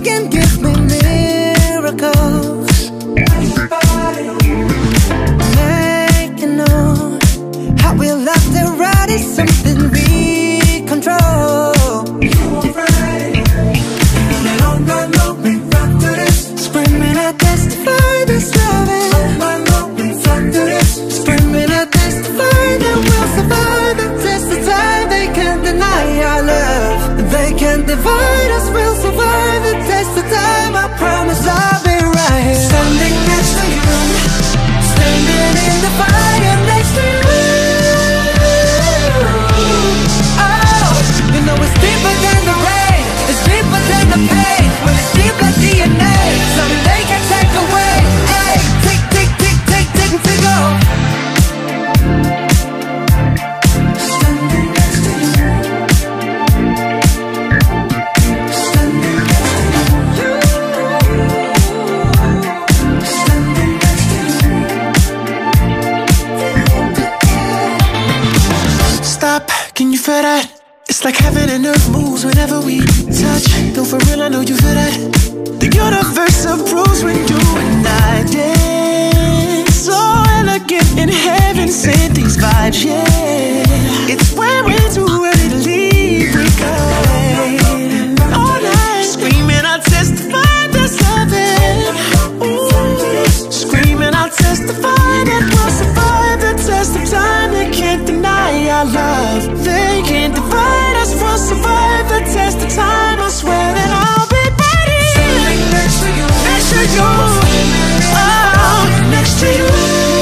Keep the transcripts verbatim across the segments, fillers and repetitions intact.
can give me miracles. Make you know how we love the ride is something we control. Screaming, I testify this loving. Screaming, I testify that we'll survive the test of time. They can't deny our love. They can't divide us. We'll survive the test of time. I promise I'll be right here, standing next to you, standing in the fire next to you. Oh, you know it's deeper than the rain, it's deeper than the pain. Well, it's deep like D N A, something they can take away. Hey, tick, tick, tick, tick, tick, tick off. Standing next to you, standing next to you, standing next to you. Stop, can you feel that? It's like heaven and earth moves whenever we touch. Though for real, I know you feel that. The universe approves when you and I dance. So elegant in heaven, sent these vibes, yeah. It's when we're too ready to leave, we go all night, screaming, I'll testify that's loving. Ooh, screaming, I'll testify that we'll survive the test of time. They can't deny our love. They can't divide us. We'll survive the test of time. I swear that I'll be right here, standing next to you, next to you, oh, next to you.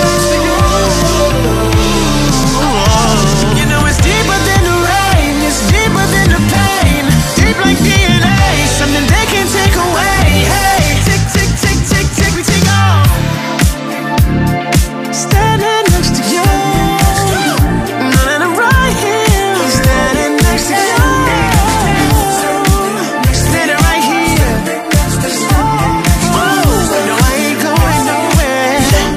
You know it's deeper than the rain, it's deeper than the pain, deep like D N A, something they can't take away. Hey, tick, tick, tick, tick, tick, we take off. Standing next to you, and I'm right here, standing next to you, standing right here. Oh, no, I ain't going nowhere.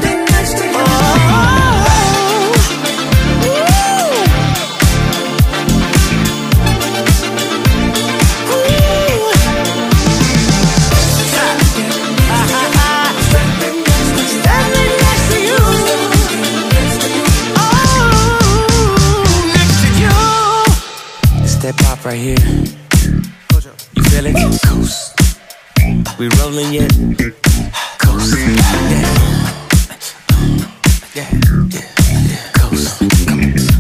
Standing next to you, oh, next to you. It's that pop right here. You feel it? Coast. We rolling yet? Coast. Yeah. Yeah. Yeah. Yeah. Coast. Come on.